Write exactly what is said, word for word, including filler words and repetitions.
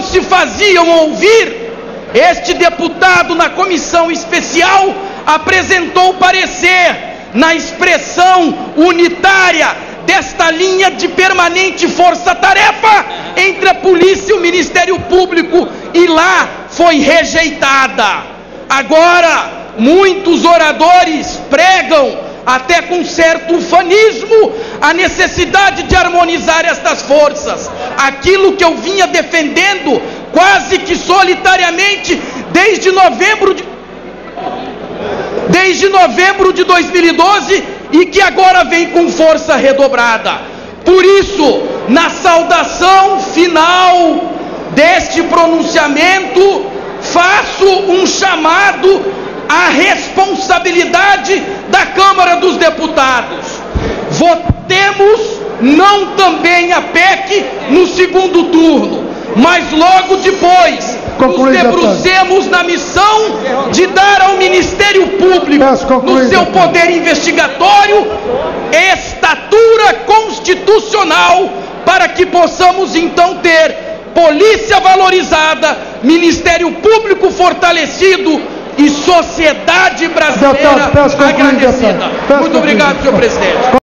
se faziam ouvir, este deputado na comissão especial apresentou parecer na expressão unitária desta linha de permanente força-tarefa entre a polícia e o Ministério Público, e lá foi rejeitada. Agora, muitos oradores pregam, até com certo ufanismo, a necessidade de harmonizar estas forças. Aquilo que eu vinha defendendo quase que solitariamente desde novembro de, desde novembro de dois mil e doze, e que agora vem com força redobrada. Por isso, na saudação final deste pronunciamento, faço um chamado à responsabilidade da Câmara dos Deputados. Votemos não também a P E C no segundo turno, mas logo depois nos debrucemos na missão de dar ao Ministério Público, no seu poder investigatório, estatura constitucional, para que possamos então ter polícia valorizada, Ministério Público fortalecido e sociedade brasileira agradecida. Muito obrigado, senhor presidente.